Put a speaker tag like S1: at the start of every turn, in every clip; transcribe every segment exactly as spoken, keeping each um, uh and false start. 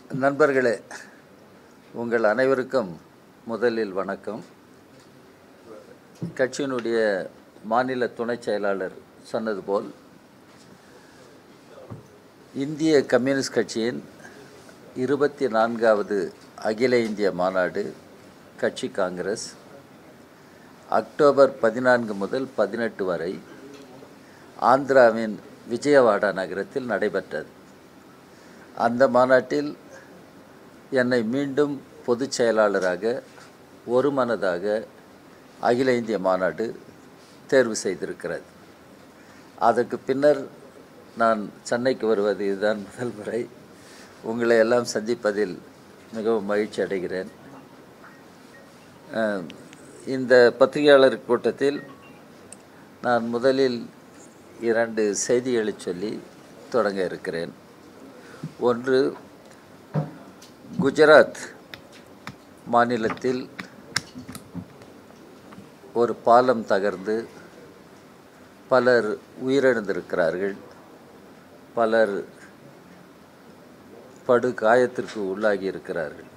S1: நண்பர்களே, உங்கள் அனைவருக்கும் முதலில் வணக்கம். கட்சியினுடைய மாநில துணைச் செயலாளர் சொன்னது போல், இந்திய கம்யூனிஸ்ட் கட்சியின் இருபத்தி நான்காவது அகில இந்திய மாநாடு கட்சி காங்கிரஸ் அக்டோபர் பதினான்கு முதல் பதினெட்டு வரை ஆந்திராவின் விஜயவாடா நகரத்தில் நடைபெற்றது. அந்த மாநாட்டில் என்னை மீண்டும் பொதுச் செயலாளராக ஒருமனதாக அகில இந்திய மாநாடு தேர்வு செய்திருக்கிறது. அதற்கு பின்னர் நான் சென்னைக்கு வருவது இதுதான் முதல் முறை. உங்களை எல்லாம் சந்திப்பதில் மிகவும் மகிழ்ச்சி அடைகிறேன். இந்த பத்திரிகையாளர் கூட்டத்தில் நான் முதலில் இரண்டு செய்திகளை சொல்லி தொடங்க இருக்கிறேன். ஒன்று, குஜராத் மாநிலத்தில் ஒரு பாலம் தகர்ந்து பலர் உயிரிழந்திருக்கிறார்கள். பலர் படு காயத்திற்கு உள்ளாகி இருக்கிறார்கள்.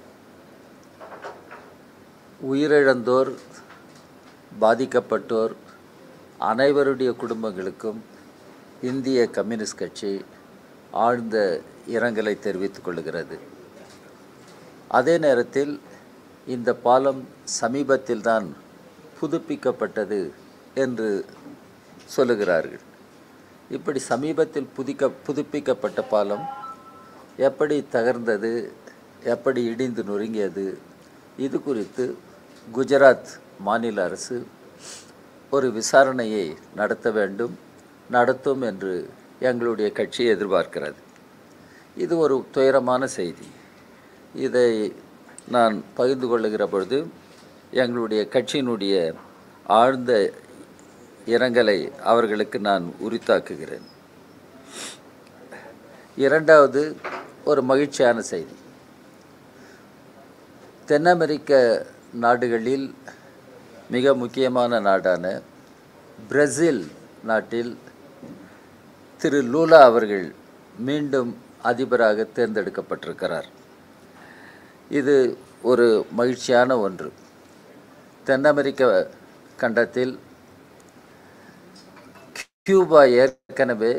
S1: உயிரிழந்தோர், பாதிக்கப்பட்டோர் அனைவருடைய குடும்பங்களுக்கும் இந்திய கம்யூனிஸ்ட் கட்சி ஆழ்ந்த இரங்கலை தெரிவித்துக் கொள்கிறது. அதே நேரத்தில் இந்த பாலம் சமீபத்தில் தான் புதுப்பிக்கப்பட்டது என்று சொல்லுகிறார்கள். இப்படி சமீபத்தில் புதிக்க புதுப்பிக்கப்பட்ட பாலம் எப்படி தகர்ந்தது, எப்படி இடிந்து நொறுங்கியது, இது குறித்து குஜராத் மாநில அரசு ஒரு விசாரணையை நடத்த வேண்டும், நடத்தும் என்று எங்களுடைய கட்சி எதிர்பார்க்கிறது. இது ஒரு துயரமான செய்தி. இதை நான் பகிர்ந்து கொள்ளுகிற பொழுது எங்களுடைய கட்சியினுடைய ஆழ்ந்த இரங்கலை அவர்களுக்கு நான் உரித்தாக்குகிறேன். இரண்டாவது, ஒரு மகிழ்ச்சியான செய்தி. தென் அமெரிக்க நாடுகளில் மிக முக்கியமான நாடான பிரேசில் நாட்டில் திரு லூலா அவர்கள் மீண்டும் அதிபராக தேர்ந்தெடுக்கப்பட்டிருக்கிறார். இது ஒரு மகிழ்ச்சியான ஒன்று. தென் அமெரிக்க கண்டத்தில் கியூபா ஏற்கனவே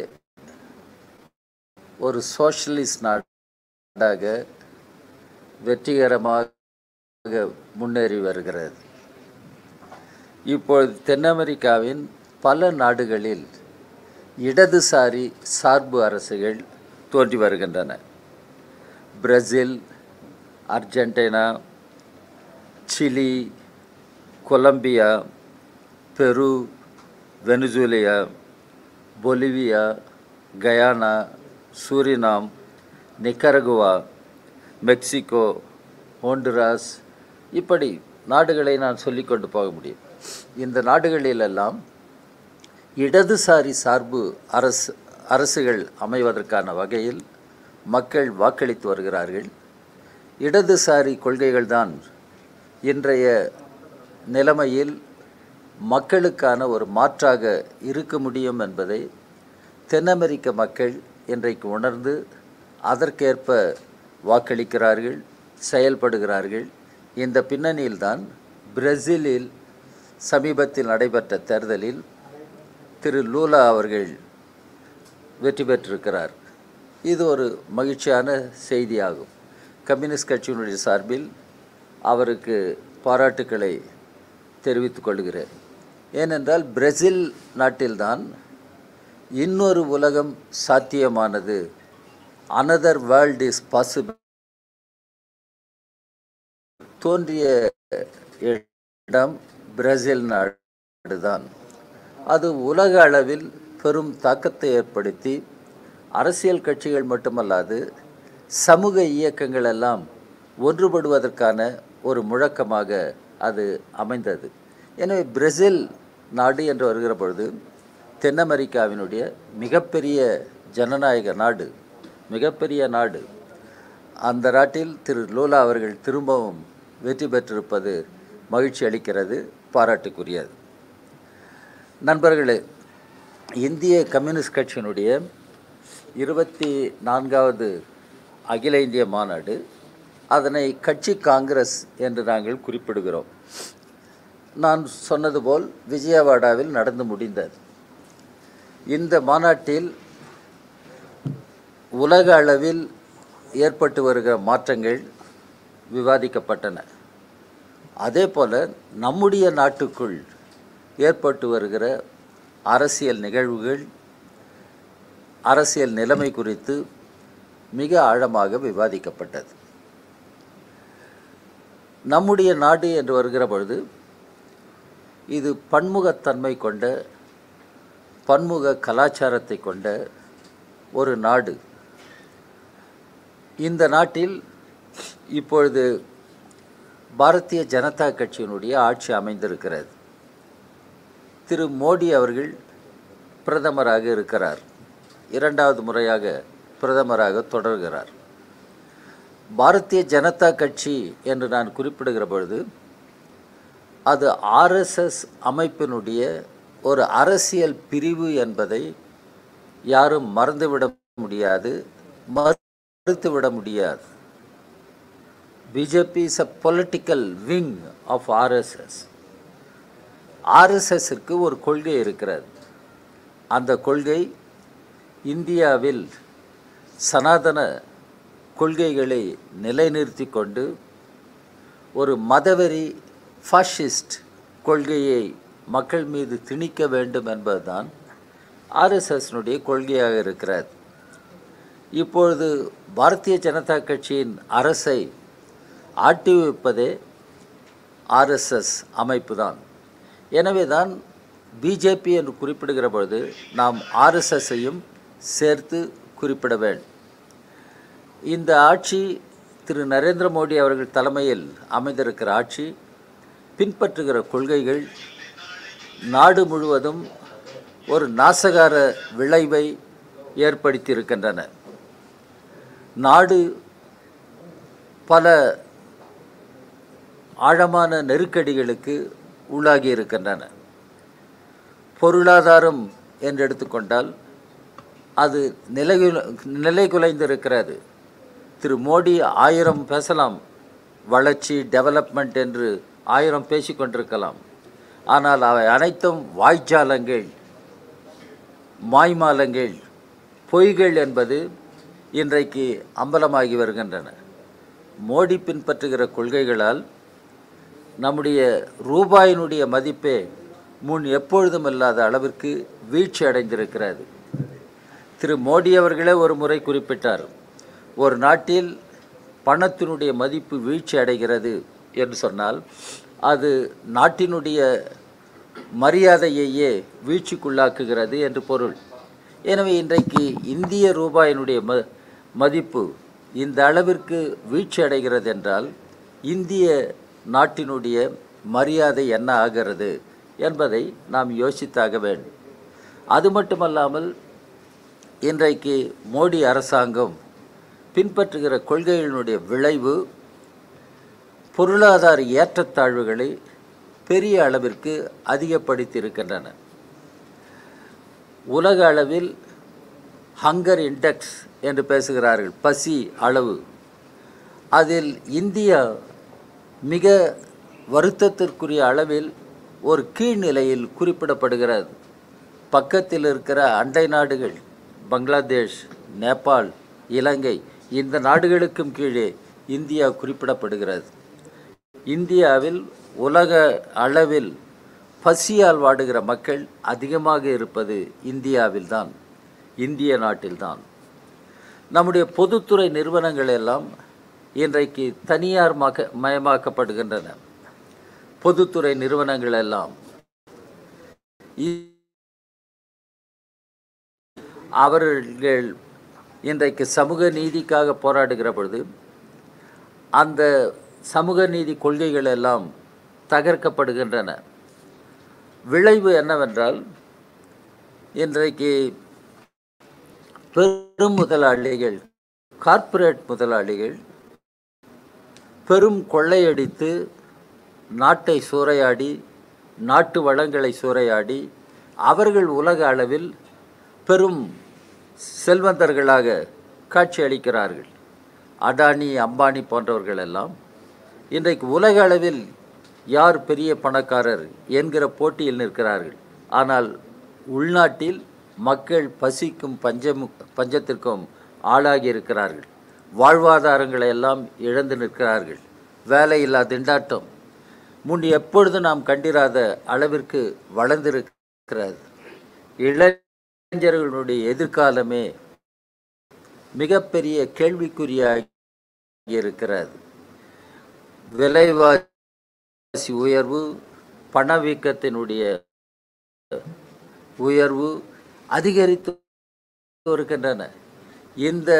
S1: ஒரு சோஷலிஸ்ட் நாடாக வெற்றிகரமாக முன்னேறி வருகிறது. இப்பொழுது தென் அமெரிக்காவின் பல நாடுகளில் இடதுசாரி சார்பு அரசுகள் தோன்றி வருகின்றன. Brazil, Argentina, Chile, Colombia, Peru, Venezuela, Bolivia, Guyana, Suriname, Nicaragua, Mexico, Honduras, இப்படி நாடுகளை நான் சொல்லிக்கொண்டு போக முடியும். இந்த நாடுகளிலெல்லாம் இடதுசாரி சார்பு அரசு அரசுகள் அமைவதற்கான வகையில் மக்கள் வாக்களித்து வருகிறார்கள். இடதுசாரி கொள்கைகள்தான் இன்றைய நிலைமையில் மக்களுக்கான ஒரு மாற்றாக இருக்க முடியும் என்பதை தென் அமெரிக்க மக்கள் இன்றைக்கு உணர்ந்து அதற்கேற்ப வாக்களிக்கிறார்கள், செயல்படுகிறார்கள். இந்த பின்னணியில்தான் பிரேசிலில் சமீபத்தில் நடைபெற்ற தேர்தலில் திரு லூலா அவர்கள் வெற்றி பெற்றிருக்கிறார். இது ஒரு மகிழ்ச்சியான செய்தியாகும். கம்யூனிஸ்ட் கட்சியினுடைய சார்பில் அவருக்கு பாராட்டுக்களை தெரிவித்துக் கொள்கிறேன். ஏனென்றால் பிரேசில் நாட்டில்தான் இன்னொரு உலகம் சாத்தியமானது. அனதர் வேர்ல்ட் இஸ் பாசிபிள் தோன்றிய இடம் பிரேசில் நாடு தான். அது உலக அளவில் பெரும் தாக்கத்தை ஏற்படுத்தி அரசியல் கட்சிகள் மட்டுமல்லாது சமூக இயக்கங்கள் எல்லாம் ஒன்றுபடுவதற்கான ஒரு முழக்கமாக அது அமைந்தது. எனவே பிரேசில் நாடு என்று வருகிற பொழுது தென் அமெரிக்காவினுடைய மிகப்பெரிய ஜனநாயக நாடு, மிகப்பெரிய நாடு. அந்த நாட்டில் திரு லூலா அவர்கள் திரும்பவும் வெற்றி பெற்றிருப்பது மகிழ்ச்சி அளிக்கிறது, பாராட்டுக்குரியது. நண்பர்களே, இந்திய கம்யூனிஸ்ட் கட்சியினுடைய இருபத்தி நான்காவது அகில இந்திய மாநாடு. அதனை கட்சி காங்கிரஸ் என்று நாங்கள் குறிப்பிடுகிறோம். நான் சொன்னது போல் விஜயவாடாவில் நடந்து முடிந்தது. இந்த மாநாட்டில் உலக அளவில் ஏற்பட்டு வருகிற மாற்றங்கள் விவாதிக்கப்பட்டன. அதே போல் நம்முடைய நாட்டுக்குள் ஏற்பட்டு வருகிற அரசியல் நிகழ்வுகள், அரசியல் நிலைமை குறித்து மிக ஆழமாக விவாதிக்கப்பட்டது. நம்முடைய நாடு என்று வருகிற பொழுது இது பன்முகத்தன்மை கொண்ட, பன்முக கலாச்சாரத்தை கொண்ட ஒரு நாடு. இந்த நாட்டில் இப்பொழுது பாரதிய ஜனதா கட்சியினுடைய ஆட்சி அமைந்திருக்கிறது. திரு மோடி அவர்கள் பிரதமராக இருக்கிறார். இரண்டாவது முறையாக பிரதமராக தொடர்கிறார். பாரதிய ஜனதா கட்சி என்று நான் குறிப்பிடுகிற பொழுது அது ஆர்எஸ்எஸ் அமைப்பினுடைய ஒரு அரசியல் பிரிவு என்பதை யாரும் மறந்துவிட முடியாது, மறுத்துவிட முடியாது. BJP is a political wing of RSS. ஆர்எஸ்எஸ்ஸிற்கு ஒரு கொள்கை இருக்கிறது. அந்த கொள்கை இந்தியாவில் சனாதன கொள்கைகளை நிலைநிறுத்தி கொண்டு ஒரு மதவெறி ஃபாசிஸ்ட் கொள்கையை மக்கள் மீது திணிக்க வேண்டும் என்பதுதான் ஆர்எஸ்எஸ்னுடைய கொள்கையாக இருக்கிறது. இப்பொழுது பாரதிய ஜனதா கட்சியின் அரசை ஆட்டி வைப்பதே ஆர்எஸ்எஸ் அமைப்பு தான். எனவே தான் பிஜேபி என்று குறிப்பிடுகிற பொழுது நாம் ஆர்எஸ்எஸ்ஸையும் சேர்த்து குறிப்பிட வேண்டும். இந்த ஆட்சி திரு நரேந்திர மோடி அவர்கள் தலைமையில் அமைந்திருக்கிற ஆட்சி பின்பற்றுகிற கொள்கைகள் நாடு முழுவதும் ஒரு நாசகார விளைவை ஏற்படுத்தியிருக்கின்றன. நாடு பல ஆழமான நெருக்கடிகளுக்கு உள்ளாகி இருக்கின்றன. பொருளாதாரம் என்று எடுத்துக்கொண்டால் அது நிலை நிலை குலைந்திருக்கிறது. திரு மோடி ஆயிரம் பேசலாம், வளர்ச்சி டெவலப்மெண்ட் என்று ஆயிரம் பேசிக்கொண்டிருக்கலாம். ஆனால் அவை அனைத்தும் வாய்ஜாலங்கள், மாய்மாலங்கள், பொய்கள் என்பது இன்றைக்கு அம்பலமாகி வருகின்றன. மோடி பின்பற்றுகிற கொள்கைகளால் நம்முடைய ரூபாயினுடைய மதிப்பே முன் எப்பொழுதும் இல்லாத அளவிற்கு வீழ்ச்சி அடைந்திருக்கிறது. திரு மோடி அவர்களே ஒரு முறை குறிப்பிட்டார், ஒரு நாட்டில் பணத்தினுடைய மதிப்பு வீழ்ச்சி அடைகிறது என்று சொன்னால் அது நாட்டினுடைய மரியாதையையே வீழ்ச்சிக்குள்ளாக்குகிறது என்று பொருள். எனவே இன்றைக்கு இந்திய ரூபாயினுடைய ம மதிப்பு இந்த அளவிற்கு வீழ்ச்சி அடைகிறது என்றால் இந்திய நாட்டினுடைய மரியாதை என்ன ஆகிறது என்பதை நாம் யோசித்தாக வேண்டும். அது மட்டுமல்லாமல் இன்றைக்கு மோடி அரசாங்கம் பின்பற்றுகிற கொள்கைகளினுடைய விளைவு பொருளாதார ஏற்றத்தாழ்வுகளை பெரிய அளவிற்கு அதிகப்படுத்தி இருக்கின்றன. உலக அளவில் ஹங்கர் இண்டெக்ஸ் என்று பேசுகிறார்கள், பசி அளவு. அதில் இந்தியா மிக வருத்தத்திற்குரிய அளவில் ஒரு கீழ்நிலையில் குறிப்பிடப்படுகிறது. பக்கத்தில் இருக்கிற அண்டை நாடுகள் பங்களாதேஷ், நேபாள், இலங்கை, இந்த நாடுகளுக்கும் கீழே இந்தியா குறிப்பிடப்படுகிறது. இந்தியாவில் உலக அளவில் பசியால் வாடுகிற மக்கள் அதிகமாக இருப்பது இந்தியாவில்தான், இந்திய நாட்டில்தான். நம்முடைய பொதுத்துறை நிறுவனங்கள் எல்லாம் இன்றைக்கு தனியார் மக மயமாக்கப்படுகின்றன. பொதுத்துறை நிறுவனங்கள் எல்லாம் அவர்கள் இன்றைக்கு சமூக நீதிக்காக போராடுகிற பொழுது அந்த சமூக நீதி கொள்கைகள் எல்லாம் தகர்க்கப்படுகின்றன. விளைவு என்னவென்றால் இன்றைக்கு பெரும் முதலாளிகள், கார்ப்பரேட் முதலாளிகள் பெரும் கொள்ளையடித்து நாட்டை சூறையாடி, நாட்டு வளங்களை சூறையாடி அவர்கள் உலக அளவில் பெரும் செல்வந்தர்களாக காட்சியளிக்கிறார்கள். அடானி, அம்பானி போன்றவர்கள் எல்லாம் இன்றைக்கு உலக அளவில் யார் பெரிய பணக்காரர் என்கிற போட்டியில் நிற்கிறார்கள். ஆனால் உள்நாட்டில் மக்கள் பசிக்கும் பஞ்சம் பஞ்சத்திற்கும் ஆளாகி இருக்கிறார்கள். வாழ்வாதாரங்களை எல்லாம் இழந்து நிற்கிறார்கள். வேலையில்லா திண்டாட்டம் முன் எப்பொழுது நாம் கண்டிராத அளவிற்கு வளர்ந்திருக்கிறது. இளைஞர்களுடைய எதிர்காலமே மிகப்பெரிய கேள்விக்குறியாகி இருக்கிறது. விலைவாசி உயர்வு, பணவீக்கத்தினுடைய உயர்வு அதிகரித்து வருகின்றன. இந்த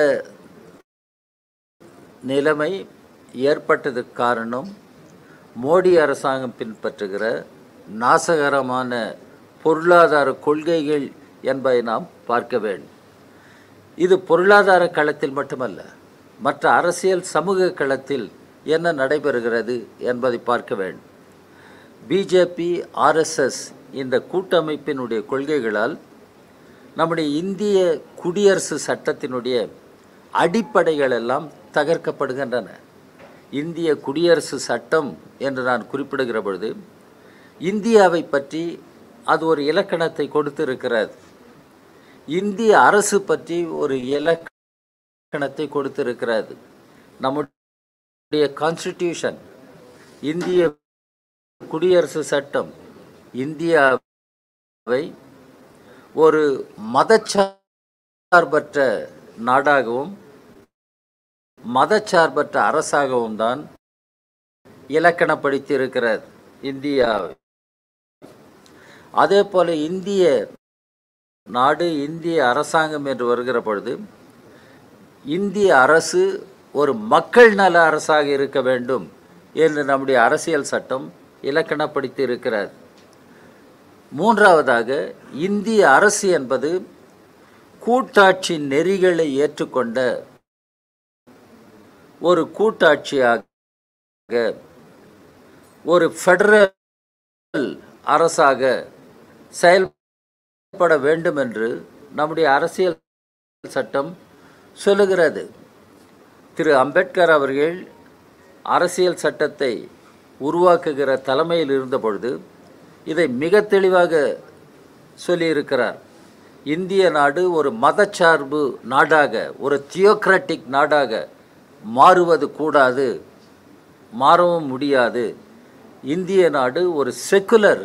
S1: நிலைமை ஏற்பட்டதற்கு காரணம் மோடி அரசாங்கம் பின்பற்றுகிற நாசகரமான பொருளாதார கொள்கைகள் என்பதை நாம் பார்க்க வேண்டும். இது பொருளாதார களத்தில் மட்டுமல்ல, மற்ற அரசியல் சமூக களத்தில் என்ன நடைபெறுகிறது என்பதை பார்க்க வேண்டும். பிஜேபி, ஆர்எஸ்எஸ் இந்த கூட்டமைப்பினுடைய கொள்கைகளால் நம்முடைய இந்திய குடியரசு சட்டத்தினுடைய அடிப்படைகள் எல்லாம் தகர்க்கப்படுகின்றன. இந்திய குடியரசு சட்டம் என்று நான் குறிப்பிடுகிற பொழுது இந்தியாவை பற்றி அது ஒரு இலக்கணத்தை கொடுத்திருக்கிறது. இந்திய அரசு பற்றி ஒரு இலக்கணத்தை கொடுத்திருக்கிறது. நம்முடைய கான்ஸ்டிடியூஷன், இந்திய குடியரசு சட்டம் இந்தியாவை ஒரு மதச்சார்பற்ற நாடாகவும் மதச்சார்பற்ற அரசாகவும் தான் இலக்கணப்படுத்தி இருக்கிறது இந்தியாவை. அதே போல இந்திய நாடு, இந்திய அரசாங்கம் என்று வருகிற பொழுது இந்திய அரசு ஒரு மக்கள் நல அரசாக இருக்க வேண்டும் என்று நம்முடைய அரசியல் சட்டம் இலக்கணப்படுத்தி இருக்கிறது. மூன்றாவதாக, இந்திய அரசு என்பது கூட்டாட்சி நெறிகளை ஏற்றுக்கொண்ட ஒரு கூட்டாட்சியாக, ஒரு ஃபெடரல் அரசாக செயல்பட வேண்டும் என்று நம்முடைய அரசியல் சட்டம் சொல்லுகிறது. திரு அம்பேத்கர் அவர்கள் அரசியல் சட்டத்தை உருவாக்குகிற தலைமையில் இருந்த பொழுது இதை மிக தெளிவாக சொல்லியிருக்கிறார். இந்திய நாடு ஒரு மதச்சார்பு நாடாக, ஒரு தியோக்ராட்டிக் நாடாக மாறுவது கூடாது, மாறவும் முடியாது. இந்திய நாடு ஒரு செக்குலர்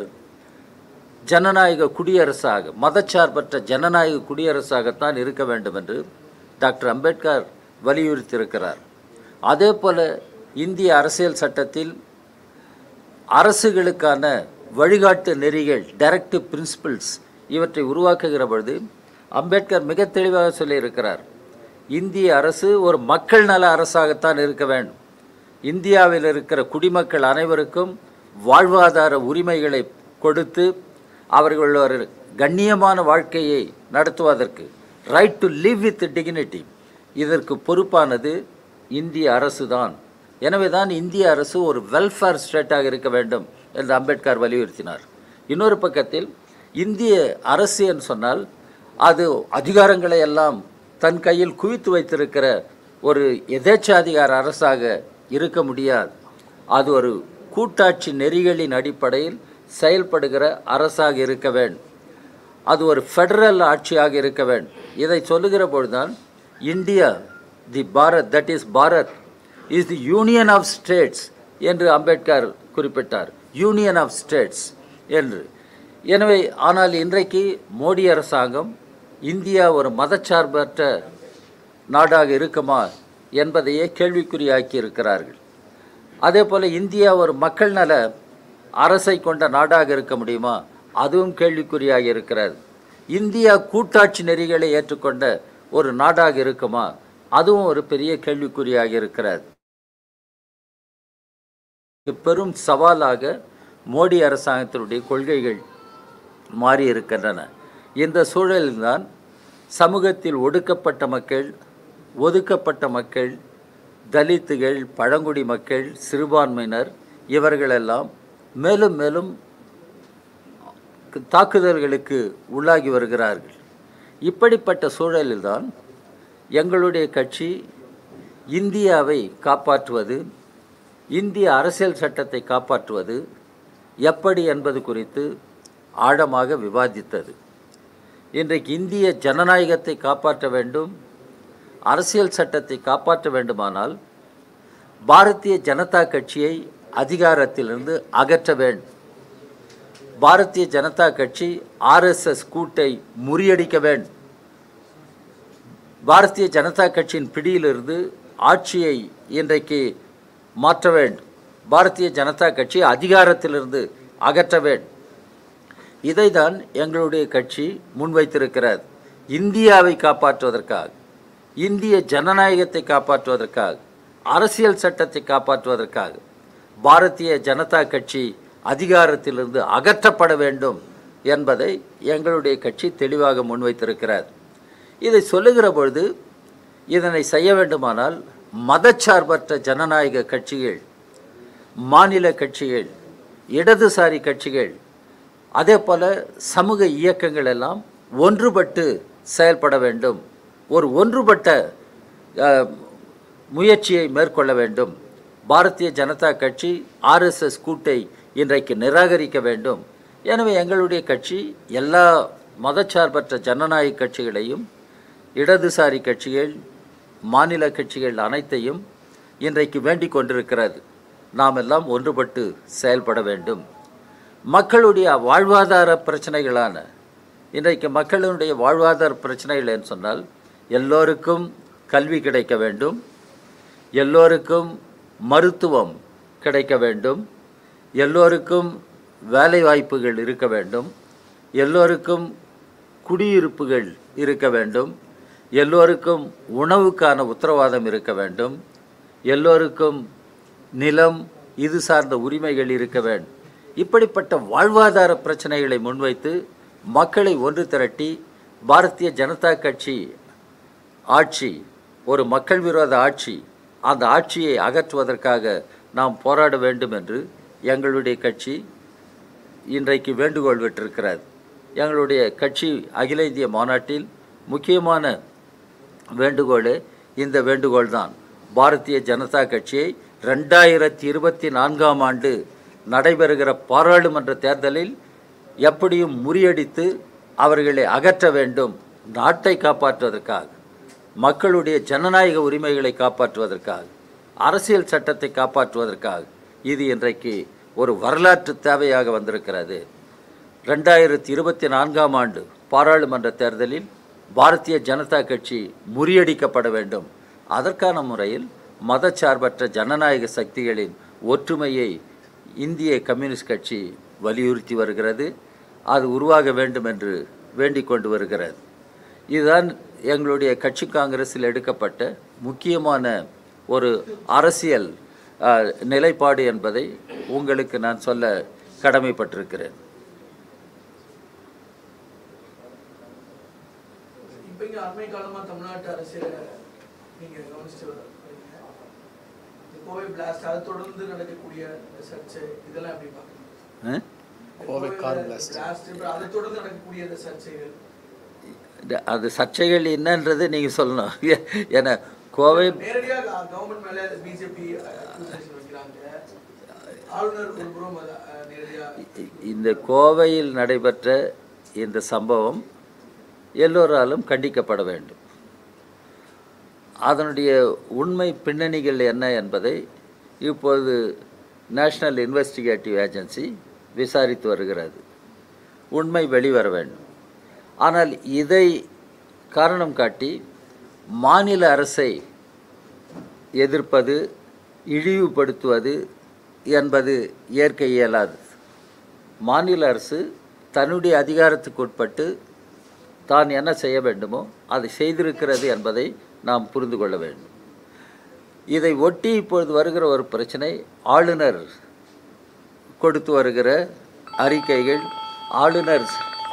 S1: ஜனநாயக குடியரசாக, மதச்சார்பற்ற ஜனநாயக குடியரசாகத்தான் இருக்க வேண்டும் என்று டாக்டர் அம்பேத்கர் வலியுறுத்தியிருக்கிறார். அதே போல இந்திய அரசியல் சட்டத்தில் அரசுகளுக்கான வழிகாட்டு நெறிகள், டைரக்டிவ் பிரின்சிபிள்ஸ், இவற்றை உருவாக்குகிற பொழுது அம்பேத்கர் மிக தெளிவாக சொல்லியிருக்கிறார். இந்திய அரசு ஒரு மக்கள் நல அரசாகத்தான் இருக்க வேண்டும். இந்தியாவில் இருக்கிற குடிமக்கள் அனைவருக்கும் வாழ்வாதார உரிமைகளை கொடுத்து அவர்கள் ஒரு கண்ணியமான வாழ்க்கையை நடத்துவதற்கு, right to live with dignity, இதற்கு பொறுப்பானது இந்திய அரசு தான். எனவே தான் இந்திய அரசு ஒரு வெல்ஃபேர் ஸ்டேட்டாக இருக்க வேண்டும் என்று அம்பேத்கர் வலியுறுத்தினார். இன்னொரு பக்கத்தில் இந்திய அரசு என்று சொன்னால் அது அதிகாரங்களை எல்லாம் தன் கையில் குவித்து வைத்திருக்கிற ஒரு எதேச்சாதிகார அரசாக இருக்க முடியாது. அது ஒரு கூட்டாட்சி நெறிகளின் அடிப்படையில் செயல்படுகிற அரசாக இருக்க வேண்டும். அது ஒரு ஃபெடரல் ஆட்சியாக இருக்க வேண்டும். இதை சொல்லுகிற பொழுதுதான் India, the Bharat, that is Bharat is the union of states என்று அம்பேத்கர் குறிப்பிட்டார். யூனியன் ஆஃப் ஸ்டேட்ஸ் என்று. எனவே ஆனால் இன்றைக்கு மோடி அரசாங்கம் இந்தியா ஒரு மதச்சார்பற்ற நாடாக இருக்குமா என்பதையே கேள்விக்குறியாக்கி இருக்கிறார்கள். அதே போல் இந்தியா ஒரு மக்கள் நல அரசை கொண்ட நாடாக இருக்க முடியுமா? அதுவும் கேள்விக்குறியாக இருக்கிறது. இந்தியா கூட்டாட்சி நெறிகளை ஏற்றுக்கொண்ட ஒரு நாடாக இருக்குமா? அதுவும் ஒரு பெரிய கேள்விக்குறியாக இருக்கிறது. பெரும் சவாலாக மோடி அரசாங்கத்தினுடைய கொள்கைகள் மாறி இருக்கின்றன. இந்த சூழலில்தான் சமூகத்தில் ஒடுக்கப்பட்ட மக்கள், ஒதுக்கப்பட்ட மக்கள், தலித்துகள், பழங்குடி மக்கள், சிறுபான்மையினர் இவர்களெல்லாம் மேலும் மேலும் தாக்குதல்களுக்கு உள்ளாகி வருகிறார்கள். இப்படிப்பட்ட சூழலில்தான் எங்களுடைய கட்சி இந்தியாவை காப்பாற்றுவது, இந்திய அரசியல் சட்டத்தை காப்பாற்றுவது எப்படி என்பது குறித்து ஆழமாக விவாதித்தது. இன்றைக்கு இந்திய ஜனநாயகத்தை காப்பாற்ற வேண்டும், அரசியல் சட்டத்தை காப்பாற்ற வேண்டுமானால் பாரதிய ஜனதா கட்சியை அதிகாரத்திலிருந்து அகற்ற வேண்டும். பாரதிய ஜனதா கட்சி ஆர்எஸ்எஸ் கூட்டை முறியடிக்க வேண்டும். பாரதிய ஜனதா கட்சியின் பிடியிலிருந்து ஆட்சியை இன்றைக்கு மாற்ற வேண்டும். பாரதிய ஜனதா கட்சி அதிகாரத்திலிருந்து அகற்ற வேண்டும். இதைதான் எங்களுடைய கட்சி முன்வைத்திருக்கிறது. இந்தியாவை காப்பாற்றுவதற்காக, இந்திய ஜனநாயகத்தை காப்பாற்றுவதற்காக, அரசியல் சட்டத்தை காப்பாற்றுவதற்காக பாரதிய ஜனதா கட்சி அதிகாரத்திலிருந்து அகற்றப்பட வேண்டும் என்பதை எங்களுடைய கட்சி தெளிவாக முன்வைத்திருக்கிறது. இதை சொல்லுகிற பொழுது இதனை செய்ய வேண்டுமானால் மதச்சார்பற்ற ஜனநாயக கட்சிகள், மாநில கட்சிகள், இடதுசாரி கட்சிகள், அதே போல சமூக இயக்கங்கள் எல்லாம் ஒன்றுபட்டு செயல்பட வேண்டும். ஒரு ஒன்றுபட்ட முயற்சியை மேற்கொள்ள வேண்டும். பாரதிய ஜனதா கட்சி ஆர்எஸ்எஸ் கூட்டை இன்றைக்கு நிராகரிக்க வேண்டும். எனவே எங்களுடைய கட்சி எல்லா மதச்சார்பற்ற ஜனநாயக கட்சிகளையும், இடதுசாரி கட்சிகள், மாநில கட்சிகள் அனைத்தையும் இன்றைக்கு வேண்டிக் கொண்டிருக்கிறது. நாம் எல்லாம் ஒன்றுபட்டு செயல்பட வேண்டும். மக்களுடைய வாழ்வாதார பிரச்சனைகளான, இன்றைக்கு மக்களுடைய வாழ்வாதார பிரச்சனைகள் என்று சொன்னால், எல்லோருக்கும் கல்வி கிடைக்க வேண்டும், எல்லோருக்கும் மருத்துவம் கிடைக்க வேண்டும், எல்லோருக்கும் வேலை வாய்ப்புகள் இருக்க வேண்டும், எல்லோருக்கும் குடியிருப்புகள் இருக்க வேண்டும், எல்லோருக்கும் உணவுக்கான உத்தரவாதம் இருக்க வேண்டும், எல்லோருக்கும் நிலம் இது சார்ந்த உரிமைகள் இருக்க வேண்டும். இப்படிப்பட்ட வாழ்வாதார பிரச்சனைகளை முன்வைத்து மக்களை ஒன்று திரட்டி பாரதிய ஜனதா கட்சி ஆட்சி ஒரு மக்கள் விரோத ஆட்சி, அந்த ஆட்சியை அகற்றுவதற்காக நாம் போராட வேண்டும் என்று எங்களுடைய கட்சி இன்றைக்கு வேண்டுகோள் விட்டிருக்கிறது. எங்களுடைய கட்சி அகில இந்திய மாநாட்டில் முக்கியமான வேண்டுகோளே இந்த வேண்டுகோள் தான். பாரதிய ஜனதா கட்சியை ரெண்டாயிரத்தி இருபத்தி நான்காம் ஆண்டு நடைபெறுகிற பாராளுமன்ற தேர்தலில் எப்படியும் முறியடித்து அவர்களை அகற்ற வேண்டும். நாட்டை காப்பாற்றுவதற்காக, மக்களுடைய ஜனநாயக உரிமைகளை காப்பாற்றுவதற்காக, அரசியல் சட்டத்தை காப்பாற்றுவதற்காக இது இன்றைக்கு ஒரு வரலாற்று தேவையாக வந்திருக்கிறது. ரெண்டாயிரத்தி இருபத்தி நான்காம் ஆண்டு பாராளுமன்ற தேர்தலில் பாரதிய ஜனதா கட்சி முறியடிக்கப்பட வேண்டும். அதற்கான முறையில் மதச்சார்பற்ற ஜனநாயக சக்திகளின் ஒற்றுமையை இந்திய கம்யூனிஸ்ட் கட்சி வலியுறுத்தி வருகிறது. அது உருவாக வேண்டும் என்று வேண்டிக் கொண்டு வருகிறது. இதுதான் எங்களுடைய கட்சி காங்கிரஸில் எடுக்கப்பட்ட முக்கியமான ஒரு அரசியல் நிலைப்பாடு என்பதை உங்களுக்கு நான் சொல்ல கடமைப்பட்டிருக்கிறேன்.
S2: அண்மை காலமா தமிழ்நாட்டு அரசியல் நீங்க கவனிச்சுட்டு வரீங்க. கோவை பிளாஸ்ட், அதை தொடர்ந்து நடக்கக்கூடிய சர்ச்சை, இதெல்லாம் எப்படி பாக்குறீங்க? கோவை கார் பிளாஸ்ட், அதை தொடர்ந்து நடக்கக்கூடிய சர்ச்சைகள்,
S1: அது சர்ச்சைகள் என்னன்றது நீங்க சொல்லணும். ஏன்னா கோவை
S2: நேரடியாக கவர்மெண்ட் மேல பிஜேபி வைக்கிறாங்க, ஆளுநர் ஒருபுறம் நேரடியாக.
S1: இந்த கோவையில் நடைபெற்ற இந்த சம்பவம் எல்லோராலும் கண்டிக்கப்பட வேண்டும். அதனுடைய உண்மை பின்னணிகள் என்ன என்பதை இப்போது நேஷனல் இன்வெஸ்டிகேட்டிவ் ஏஜென்சி விசாரித்து வருகிறது. உண்மை வெளிவர வேண்டும். ஆனால் இதை காரணம் காட்டி மாநில அரசை எதிர்ப்பது, இழிவுபடுத்துவது என்பது ஏற்க இயலாது. மாநில அரசு தன்னுடைய அதிகாரத்துக்கு உட்பட்டு தான் என்ன செய்ய வேண்டுமோ அதை செய்திருக்கிறது என்பதை நாம் புரிந்து கொள்ள வேண்டும். இதை ஒட்டி இப்பொழுது வருகிற ஒரு பிரச்சனை, ஆளுநர் கொடுத்து வருகிற அறிக்கைகள், ஆளுநர்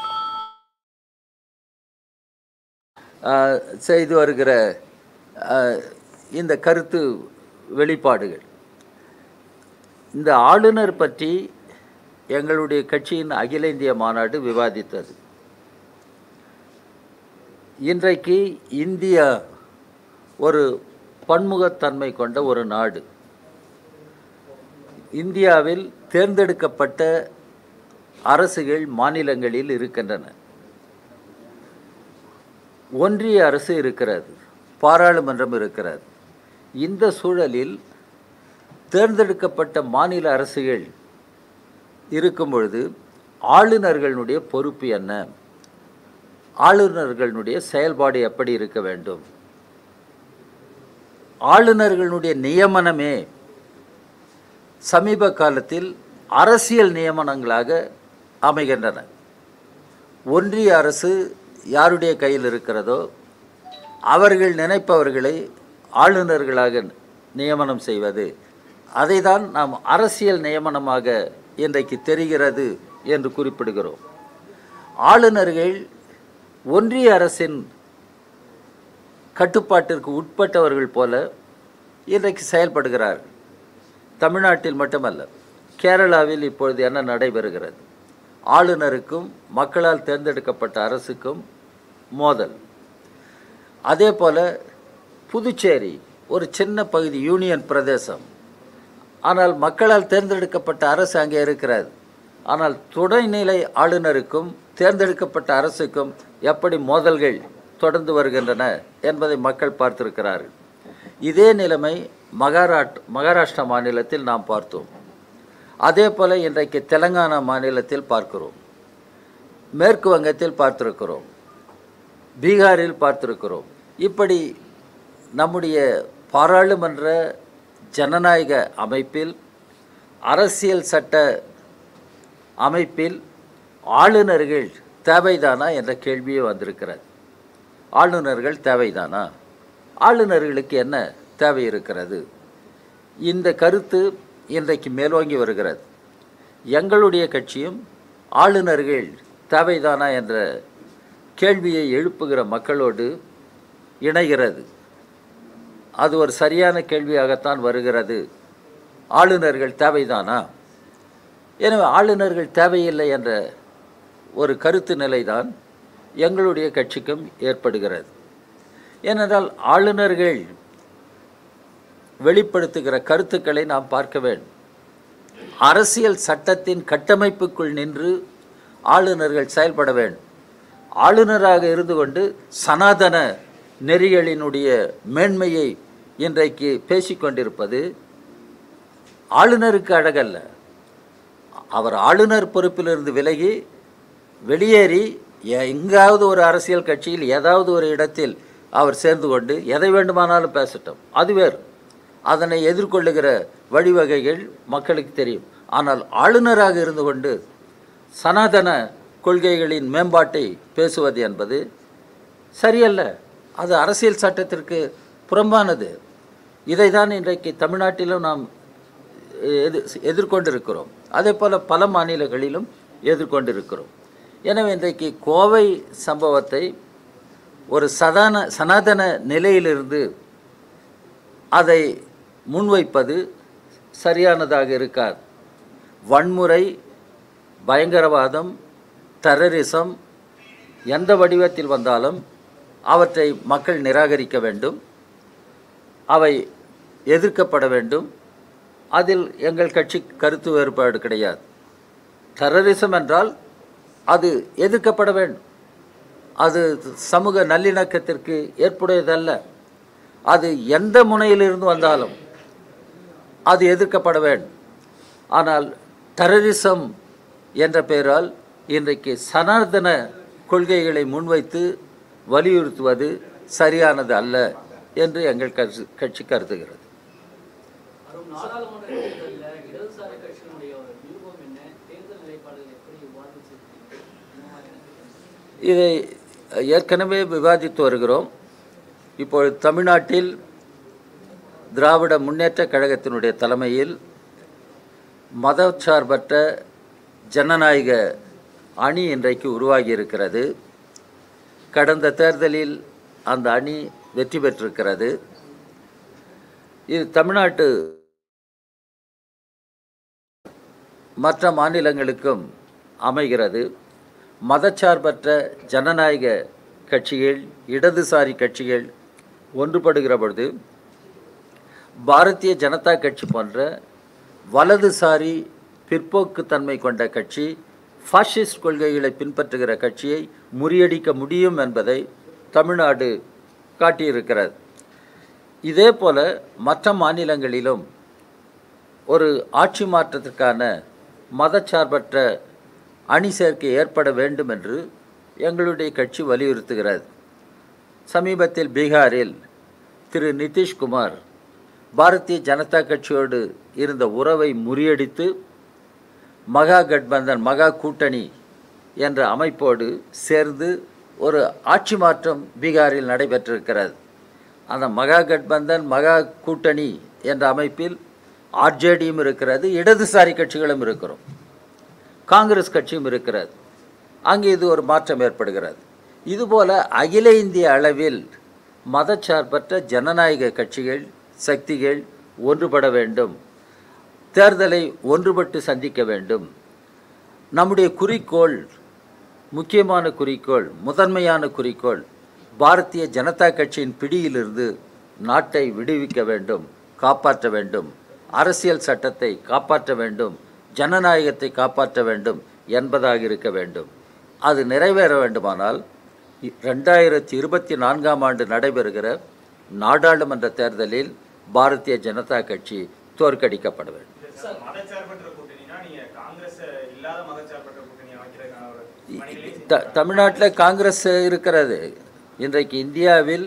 S1: செய்து வருகிற இந்த கருத்து வெளிப்பாடுகள். இந்த ஆளுநர் பற்றி எங்களுடைய கட்சியின் அகில இந்திய மாநாடு விவாதித்தது. இன்றைக்கு இந்தியா ஒரு பன்முகத்தன்மை கொண்ட ஒரு நாடு. இந்தியாவில் தேர்ந்தெடுக்கப்பட்ட அரசுகள் மாநிலங்களில் இருக்கின்றன. ஒன்றிய அரசு இருக்கிறது, பாராளுமன்றம் இருக்கிறது. இந்த சூழலில் தேர்ந்தெடுக்கப்பட்ட மாநில அரசுகள் இருக்கும் பொழுது ஆளுநர்களுடைய பொறுப்பு என்ன, ஆளுநர்களுடைய செயல்பாடு எப்படி இருக்க வேண்டும், ஆளுநர்களுடைய நியமனமே சமீப காலத்தில் அரசியல் நியமனங்களாக அமைகின்றன. ஒன்றிய அரசு யாருடைய கையில் இருக்கிறதோ அவர்கள் நினைப்பவர்களை ஆளுநர்களாக நியமனம் செய்வது, அதை தான் நாம் அரசியல் நியமனமாக இன்றைக்கு தெரிகிறது என்று குறிப்பிடுகிறோம். ஆளுநர்கள் ஒன்றிய அரசின் கட்டுப்பாட்டிற்கு உட்பட்டவர்கள் போல இன்றைக்கு செயல்படுகிறார்கள். தமிழ்நாட்டில் மட்டுமல்ல, கேரளாவில் இப்பொழுது என்ன நடைபெறுகிறது? ஆளுநருக்கும் மக்களால் தேர்ந்தெடுக்கப்பட்ட அரசுக்கும் மோதல். அதே போல் புதுச்சேரி ஒரு சின்ன பகுதி, யூனியன் பிரதேசம், ஆனால் மக்களால் தேர்ந்தெடுக்கப்பட்ட அரசு அங்கே இருக்கிறது. ஆனால் துணைநிலை ஆளுநருக்கும் தேர்ந்தெடுக்கப்பட்ட அரசுக்கும் எப்படி மோதல்கள் தொடர்ந்து வருகின்றன என்பதை மக்கள் பார்த்திருக்கிறார்கள். இதே நிலைமை மகாராட் மகாராஷ்டிரா மாநிலத்தில் நாம் பார்த்தோம். அதே போல் இன்றைக்கு தெலங்கானா மாநிலத்தில் பார்க்கிறோம், மேற்கு வங்கத்தில் பார்த்திருக்கிறோம், பீகாரில் பார்த்திருக்கிறோம். இப்படி நம்முடைய பாராளுமன்ற ஜனநாயக அமைப்பில், அரசியல் சட்ட அமைப்பில் ஆளுநர்கள் தேவைதானா என்ற கேள்வியே வந்திருக்கிறது. ஆளுநர்கள் தேவைதானா? ஆளுநர்களுக்கு என்ன தேவை இருக்கிறது? இந்த கருத்து இன்றைக்கு மேலோங்கி வருகிறது. எங்களுடைய கட்சியும் ஆளுநர்கள் தேவைதானா என்ற கேள்வியை எழுப்புகிற மக்களோடு இணைகிறது. அது ஒரு சரியான கேள்வியாகத்தான் வருகிறது. ஆளுநர்கள் தேவைதானா? எனவே ஆளுநர்கள் தேவையில்லை என்ற ஒரு கருத்து நிலைதான் எங்களுடைய கட்சிக்கும் ஏற்படுகிறது. ஏனென்றால் ஆளுநர்கள் வெளிப்படுத்துகிற கருத்துக்களை நாம் பார்க்க வேண்டும். அரசியல் சட்டத்தின் கட்டமைப்புக்குள் நின்று ஆளுநர்கள் செயல்பட வேண்டும். ஆளுநராக இருந்து கொண்டு சனாதன நெறிகளினுடைய மேன்மையை இன்றைக்கு பேசிக்கொண்டிருப்பது ஆளுநருக்கு அழகல்ல. அவர் ஆளுநர் பொறுப்பிலிருந்து விலகி வெளியேறி எங்காவது ஒரு அரசியல் கட்சியில் ஏதாவது ஒரு இடத்தில் அவர் சேர்ந்து கொண்டு எதை வேண்டுமானாலும் பேசட்டும், அது வேறு. அதனை எதிர்கொள்ளுகிற வழிவகைகள் மக்களுக்கு தெரியும். ஆனால் ஆளுநராக இருந்து கொண்டு சனாதன கொள்கைகளின் மேம்பாட்டை பேசுவது என்பது சரியல்ல. அது அரசியல் சட்டத்திற்கு புறம்பானது. இதை தான் இன்றைக்கு தமிழ்நாட்டிலும் நாம் எது எதிர்கொண்டிருக்கிறோம். அதே போல் பல மாநிலங்களிலும் எதிர்கொண்டிருக்கிறோம். எனவே இன்றைக்கு கோவை சம்பவத்தை ஒரு சதான சனாதன நிலையிலிருந்து அதை முன்வைப்பது சரியானதாக இருக்காது. வன்முறை, பயங்கரவாதம், டெரரிசம் எந்த வடிவத்தில் வந்தாலும் அவற்றை மக்கள் நிராகரிக்க வேண்டும், அவை எதிர்க்கப்பட வேண்டும். அதில் எங்கள் கட்சி கருத்து வேறுபாடு கிடையாது. டெரரிசம் என்றால் அது எதிர்க்கப்பட வேண்டும். அது சமூக நல்லிணக்கத்திற்கு ஏற்புடையதல்ல. அது எந்த முனையிலிருந்து வந்தாலும் அது எதிர்க்கப்பட வேண்டும். ஆனால் டெரரிசம் என்ற பெயரால் இன்றைக்கு சனாதன கொள்கைகளை முன்வைத்து வலியுறுத்துவது சரியானது அல்ல என்று எங்கள் கட்சி கருதுகிறது. இதை ஏற்கனவே விவாதித்து வருகிறோம். இப்பொழுது தமிழ்நாட்டில் திராவிட முன்னேற்றக் கழகத்தினுடைய தலைமையில் மதச்சார்பற்ற ஜனநாயக அணி இன்றைக்கு உருவாகி இருக்கிறது. கடந்த தேர்தலில் அந்த அணி வெற்றி பெற்றிருக்கிறது. இது தமிழ்நாட்டு மற்ற மாநிலங்களுக்கும் அமைகிறது. மதச்சார்பற்ற ஜனநாயக கட்சிகள், இடதுசாரி கட்சிகள் ஒன்றுபடுகிற பொழுது பாரதிய ஜனதா கட்சி போன்ற வலதுசாரி பிற்போக்குத்தன்மை கொண்ட கட்சி, ஃபாசிஸ்ட் கொள்கைகளை பின்பற்றுகிற கட்சியை முறியடிக்க முடியும் என்பதை தமிழ்நாடு காட்டியிருக்கிறது. இதே போல மற்ற மாநிலங்களிலும் ஒரு ஆட்சி மாற்றத்திற்கான மதச்சார்பற்ற அணி சேர்க்கை ஏற்பட வேண்டும் என்று எங்களுடைய கட்சி வலியுறுத்துகிறது. சமீபத்தில் பீகாரில் திரு நிதிஷ்குமார் பாரதிய ஜனதா கட்சியோடு இருந்த உறவை முறியடித்து மகா கட்பந்தன் மகா கூட்டணி என்ற அமைப்போடு சேர்ந்து ஒரு ஆட்சி மாற்றம் பீகாரில் நடைபெற்றிருக்கிறது. அந்த மகா கட்பந்தன் மகா கூட்டணி என்ற அமைப்பில் ஆர்ஜேடியும் இருக்கிறது, இடதுசாரி கட்சிகளும் இருக்கிறோம், காங்கிரஸ் கட்சியும் இருக்கிறது. அங்கே இது ஒரு மாற்றம் ஏற்படுகிறது. இதுபோல அகில இந்திய அளவில் மதச்சார்பற்ற ஜனநாயக கட்சிகள் சக்திகள் ஒன்றுபட வேண்டும், தேர்தலை ஒன்றுபட்டு சந்திக்க வேண்டும். நம்முடைய குறிக்கோள், முக்கியமான குறிக்கோள், முதன்மையான குறிக்கோள் பாரதிய ஜனதா கட்சியின் பிடியிலிருந்து நாட்டை விடுவிக்க வேண்டும், காப்பாற்ற வேண்டும், அரசியல் சட்டத்தை காப்பாற்ற வேண்டும், ஜனநாயகத்தை காப்பாற்ற வேண்டும் என்பதாக இருக்க வேண்டும். அது நிறைவேற வேண்டுமானால் ரெண்டாயிரத்தி இருபத்தி நான்காம் ஆண்டு நடைபெறுகிற நாடாளுமன்ற தேர்தலில் பாரதிய ஜனதா கட்சி தோற்கடிக்கப்பட வேண்டும். தமிழ்நாட்டில் காங்கிரஸ் இருக்கிறது. இன்றைக்கு இந்தியாவில்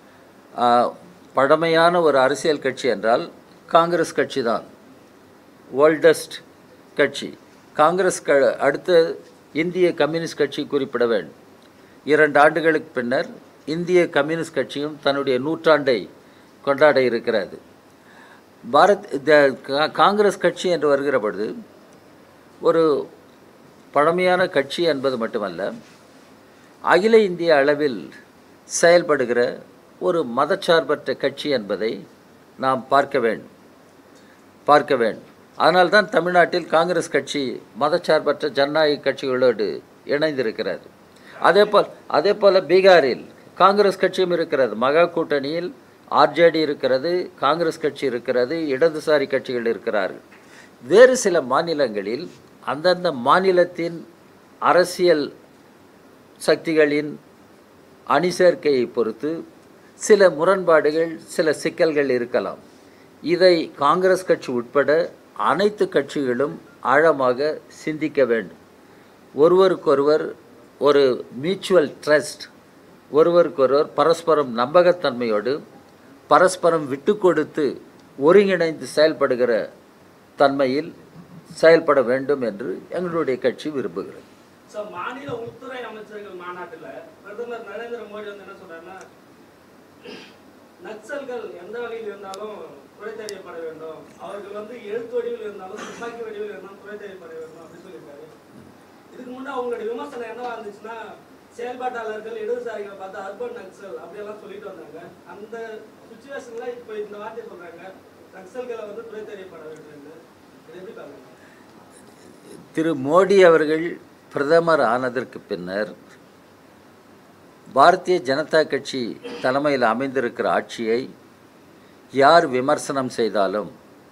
S1: பழமையான ஒரு அரசியல் கட்சி என்றால் காங்கிரஸ் கட்சி தான், ஓல்டஸ்ட் கட்சி. காங்கிரஸ் க அடுத்த இந்திய கம்யூனிஸ்ட் கட்சி குறிப்பிட வேண்டும். இரண்டு ஆண்டுகளுக்கு பின்னர் இந்திய கம்யூனிஸ்ட் கட்சியும் தன்னுடைய நூற்றாண்டை கொண்டாட இருக்கிறது. பாரத் காங்கிரஸ் கட்சி என்று வருகிற பொழுது ஒரு பழமையான கட்சி என்பது மட்டுமல்ல, அகில இந்திய அளவில் செயல்படுகிற ஒரு மதச்சார்பற்ற கட்சி என்பதை நாம் பார்க்க வேண்டும் பார்க்க வேண்டும் அதனால்தான் தமிழ்நாட்டில் காங்கிரஸ் கட்சி மதச்சார்பற்ற ஜனநாயக கட்சிகளோடு இணைந்திருக்கிறது. அதே போல் அதே போல் பீகாரில் காங்கிரஸ் கட்சியும் இருக்கிறது, மகா கூட்டணியில் ஆர்ஜேடி இருக்கிறது, காங்கிரஸ் கட்சி இருக்கிறது, இடதுசாரி கட்சிகள் இருக்கிறார்கள். வேறு சில மாநிலங்களில் அந்தந்த மாநிலத்தின் அரசியல் சக்திகளின் அணி சேர்க்கையை பொறுத்து சில முரண்பாடுகள், சில சிக்கல்கள் இருக்கலாம். இதை காங்கிரஸ் கட்சி உட்பட அனைத்து கட்சிகளும் ஆழமாக சிந்திக்க வேண்டும். ஒருவருக்கொருவர் ஒரு மியூச்சுவல் ட்ரஸ்ட், ஒருவருக்கொருவர் பரஸ்பரம் நம்பகத்தன்மையோடு பரஸ்பரம் விட்டு கொடுத்து ஒருங்கிணைந்து செயல்படுகிற தன்மையில் செயல்பட வேண்டும் என்று எங்களுடைய கட்சி விரும்புகிறது.
S3: மாநில உள்துறை அமைச்சர்கள் மாநாட்டில் பிரதமர் நரேந்திர மோடி வந்து என்ன சொல்றாருன்னா, நக்சல்கள் எந்த வழியில் இருந்தாலும் துறை தெரியப்பட வேண்டும், அவர்கள் வந்து எழுத்து வடிவில் இருந்தாலும் துப்பாக்கி வடிவில் இருந்தாலும் துறை தெரியப்பட வேண்டும் அப்படின்னு சொல்லியிருக்காரு. இதுக்கு முன்னாடி அவங்களுடைய விமர்சனம் என்னவா இருந்துச்சுன்னா, செயல்பாட்டாளர்கள் இடதுசாரிகளை பார்த்து அர்பன் நக்சல் அப்படியெல்லாம் சொல்லிட்டு வந்தாங்க. அந்த சுச்சுவேஷன்ல இப்போ இந்த வார்த்தையை சொல்றாங்க, நக்சல்களை வந்து துறை தெரியப்பட வேண்டும். இது எப்படி பாருங்க?
S1: திரு மோடி அவர்கள் பிரதமர் ஆனதற்கு பின்னர் பாரதிய ஜனதா கட்சி தலைமையில் அமைந்திருக்கிற ஆட்சியை யார் விமர்சனம் செய்தாலும்,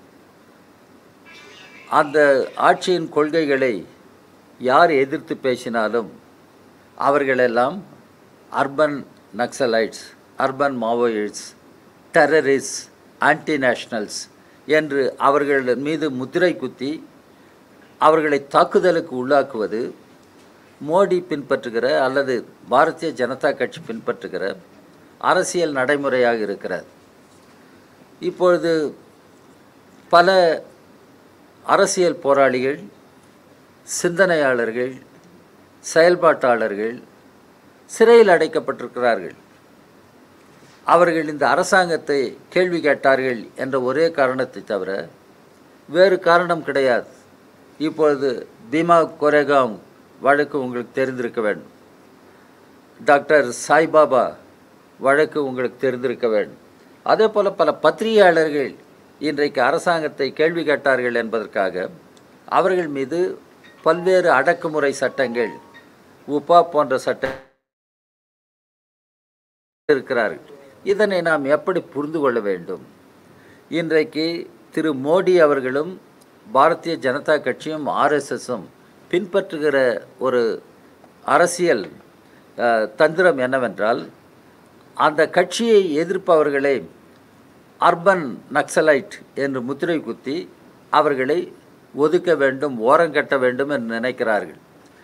S1: அந்த ஆட்சியின் கொள்கைகளை யார் எதிர்த்து பேசினாலும் அவர்களெல்லாம் urban naxalites, urban Maoists, terrorist, anti nationals என்று அவர்கள் மீது முத்திரை குத்தி அவர்களை தாக்குதலுக்கு உள்ளாக்குவது மோடி பின்பற்றுகிற அல்லது பாரதிய ஜனதா கட்சி பின்பற்றுகிற அரசியல் நடைமுறையாக இருக்கிறது. இப்பொழுது பல அரசியல் போராளிகள், சிந்தனையாளர்கள், செயல்பாட்டாளர்கள் சிறையில் அடைக்கப்பட்டிருக்கிறார்கள். அவர்கள் இந்த அரசாங்கத்தை கேள்வி கேட்டார்கள் என்ற ஒரே காரணத்தை தவிர வேறு காரணம் கிடையாது. இப்பொழுது பீமா கோரேகாம் வழக்கு உங்களுக்கு தெரிந்திருக்க வேண்டும், டாக்டர் சாய்பாபா வழக்கு உங்களுக்கு தெரிந்திருக்க வேண்டும். அதே போல் பல பத்திரிகையாளர்கள் இன்றைக்கு அரசாங்கத்தை கேள்வி கேட்டார்கள் என்பதற்காக அவர்கள் மீது பல்வேறு அடக்குமுறை சட்டங்கள், உபா போன்ற சட்டம் இருக்கிறார்கள். இதனை நாம் எப்படி புரிந்து கொள்ள வேண்டும்? இன்றைக்கு திரு மோடி அவர்களும் பாரதிய ஜனதா கட்சியும் ஆர்எஸ்எஸும் பின்பற்றுகிற ஒரு அரசியல் தந்திரம் என்னவென்றால், அந்த கட்சியை எதிர்ப்பவர்களை அர்பன் நக்சலைட் என்று முத்திரை குத்தி அவர்களை ஒதுக்க வேண்டும், ஓரங்கட்ட வேண்டும் என்று நினைக்கிறார்கள்.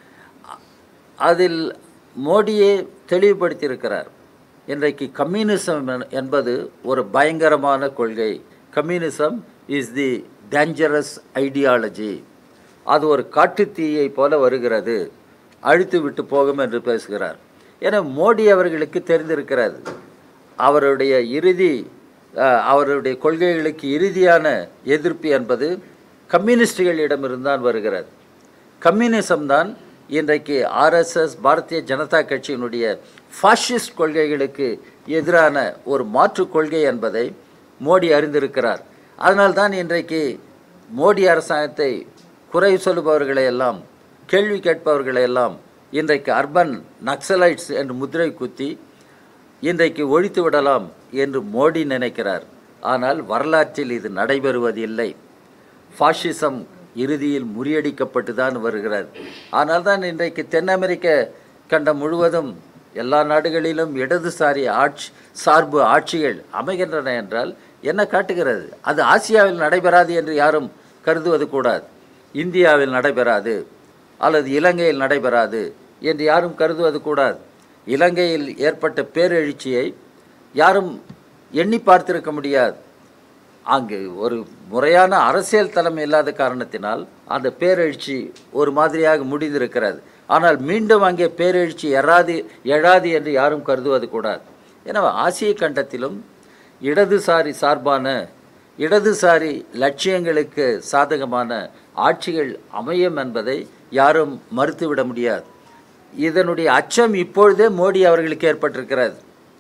S1: அதில் மோடியே தெளிவுபடுத்தியிருக்கிறார். இன்றைக்கு கம்யூனிசம் என்பது ஒரு பயங்கரமான கொள்கை. Communism is the dangerous ideology. அது ஒரு காட்டுத்தீயை போல வருகிறது, அழித்து விட்டு போகும் என்று பேசுகிறார். என மோடி அவர்களுக்கு தெரிந்திருக்கிறது. அவருடைய இறுதி அவருடைய கொள்கைகளுக்கு இறுதியான எதிர்ப்பு என்பது கம்யூனிஸ்டுகளிடமிருந்தான் வருகிறது. கம்யூனிசம் தான் இன்றைக்கு ஆர்எஸ்எஸ் பாரதிய ஜனதா கட்சியினுடைய ஃபாசிஸ்ட் கொள்கைகளுக்கு எதிரான ஒரு மாற்று கொள்கை என்பதை மோடி அறிந்திருக்கிறார். அதனால்தான் இன்றைக்கு மோடி அரசாங்கத்தை குறை சொல்லுபவர்களை எல்லாம், கேள்வி கேட்பவர்களை எல்லாம் இன்றைக்கு அர்பன் நக்சலைட்ஸ் என்று முத்திரை குத்தி இன்றைக்கு ஒழித்து விடலாம் என்று மோடி நினைக்கிறார். ஆனால் வரலாற்றில் இது நடைபெறுவதில்லை. ஃபாசிசம் இறுதியில் முறியடிக்கப்பட்டு தான் வருகிறது. ஆனால் தான் இன்றைக்கு தென் அமெரிக்க கண்டம் முழுவதும் எல்லா நாடுகளிலும் இடதுசாரி ஆட்சி சார்பு ஆட்சிகள் அமைகின்றன என்றால் என்ன காட்டுகிறது? அது ஆசியாவில் நடைபெறாது என்று யாரும் கருதுவது கூடாது. இந்தியாவில் நடைபெறாது அல்லது இலங்கையில் நடைபெறாது என்று யாரும் கருதுவது கூடாது. இலங்கையில் ஏற்பட்ட பேரெழுச்சியை யாரும் எண்ணி பார்த்திருக்க முடியாது. அங்கு ஒரு முறையான அரசியல் தலைமை இல்லாத காரணத்தினால் அந்த பேரெழுச்சி ஒரு மாதிரியாக முடிந்திருக்கிறது. ஆனால் மீண்டும் அங்கே பேரெழுச்சி எழாது எழாது என்று யாரும் கருதுவது கூடாது. எனவே ஆசிய கண்டத்திலும் இடதுசாரி சார்பான இடதுசாரி லட்சியங்களுக்கு சாதகமான ஆட்சிகள் அமையும் என்பதை யாரும் மறுத்துவிட முடியாது. இதனுடைய அச்சம் இப்பொழுதே மோடி அவர்களுக்கு ஏற்பட்டிருக்கிறது.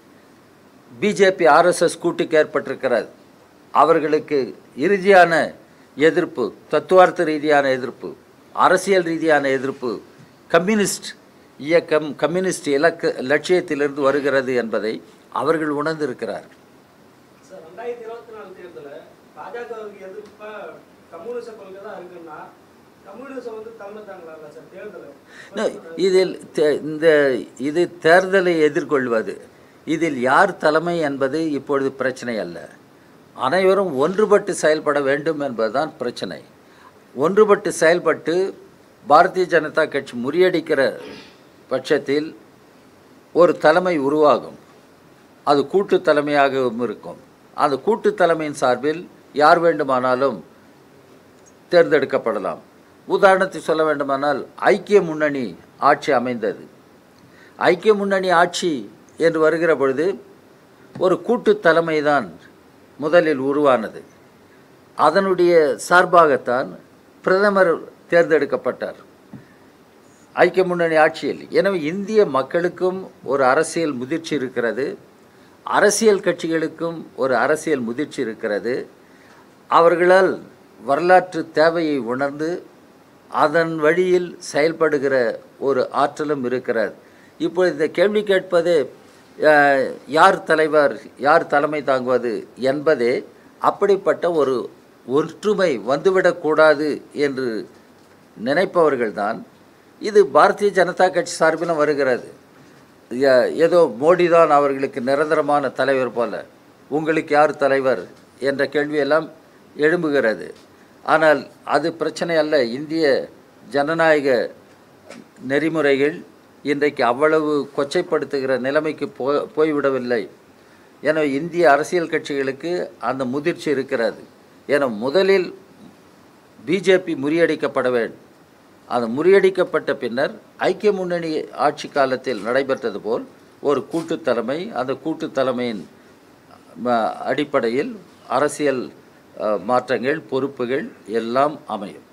S1: பிஜேபி ஆர்எஸ்எஸ் கூட்டுக்கு ஏற்பட்டிருக்கிறது. அவர்களுக்கு இறுதியான எதிர்ப்பு, தத்துவார்த்த ரீதியான எதிர்ப்பு, அரசியல் ரீதியான எதிர்ப்பு கம்யூனிஸ்ட் இயக்கம், கம்யூனிஸ்ட் இலக்க லட்சியத்திலிருந்து வருகிறது என்பதை அவர்கள் உணர்ந்திருக்கிறார்கள்.
S3: சார், ரெண்டாயிரத்தி இருபத்தி நாலு தேர்தலில் பாஜகவுக்கு எதிர்ப்பா கம்யூனிஸ்ட் கொள்கை தான் இருக்குன்னா கம்யூனிஸ்ட் வந்து தமிழ்த்தாங்களா சார் தேர்தலை?
S1: இதில் இந்த இது தேர்தலை எதிர்கொள்வது, இதில் யார் தலைமை என்பது இப்பொழுது பிரச்சனை அல்ல. அனைவரும் ஒன்றுபட்டு செயல்பட வேண்டும் என்பதுதான் பிரச்சனை. ஒன்றுபட்டு செயல்பட்டு பாரதிய ஜனதா கட்சி முறியடிக்கிற பட்சத்தில் ஒரு தலைமை உருவாகும். அது கூட்டு தலைமையாகவும் இருக்கும். அந்த கூட்டு தலைமையின் சார்பில் யார் வேண்டுமானாலும் தேர்ந்தெடுக்கப்படலாம். உதாரணத்தை சொல்ல வேண்டுமானால் ஐக்கிய முன்னணி ஆட்சி அமைந்தது. ஐக்கிய முன்னணி ஆட்சி என்று வருகிற பொழுது ஒரு கூட்டு தலைமை தான் முதலில் உருவானது. அதனுடைய சார்பாகத்தான் பிரதமர் தேர்ந்தெடுக்கப்பட்டார் ஐக்கிய முன்னணி ஆட்சியில். எனவே இந்திய மக்களுக்கும் ஒரு அரசியல் முதிர்ச்சி இருக்கிறது, அரசியல் கட்சிகளுக்கும் ஒரு அரசியல் முதிர்ச்சி இருக்கிறது. அவர்களால் வரலாற்று தேவையை உணர்ந்து அதன் வழியில் செயல்படுகிற ஒரு ஆற்றலும் இருக்கிறது. இப்போ இந்த கேள்வி கேட்பது யார் தலைவர், யார் தலைமை தாங்குவது என்பதே அப்படிப்பட்ட ஒரு ஒற்றுமை வந்துவிடக்கூடாது என்று நினைப்பவர்கள்தான் இது பாரதிய ஜனதா கட்சி சார்பிலும் வருகிறது. ஏதோ மோடி தான் அவர்களுக்கு நிரந்தரமான தலைவர் போல, உங்களுக்கு யார் தலைவர் என்ற கேள்வியெல்லாம் எழும்புகிறது. ஆனால் அது பிரச்சனை அல்ல. இந்திய ஜனநாயக நெறிமுறைகள் இன்றைக்கு அவ்வளவு கொச்சைப்படுத்துகிற நிலைமைக்கு போ போய்விடவில்லை. எனவே இந்திய அரசியல் கட்சிகளுக்கு அந்த முதிர்ச்சி இருக்கிறது. என முதலில் பிஜேபி முறியடிக்கப்பட வேண்டும். அந்த முறியடிக்கப்பட்ட பின்னர் ஐக்கிய முன்னணி ஆட்சி காலத்தில் நடைபெற்றது போல் ஒரு கூட்டு தலைமை, அந்த கூட்டு தலைமையின் அடிப்படையில் அரசியல் மாற்றங்கள், பொறுப்புகள் எல்லாம் அமையும்.